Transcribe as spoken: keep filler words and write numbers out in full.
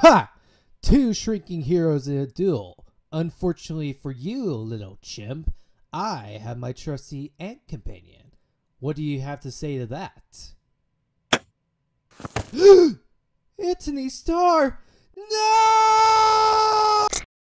Ha! Two shrinking heroes in a duel. Unfortunately for you, little chimp, I have my trusty ant companion. What do you have to say to that? Anthony Starr! No!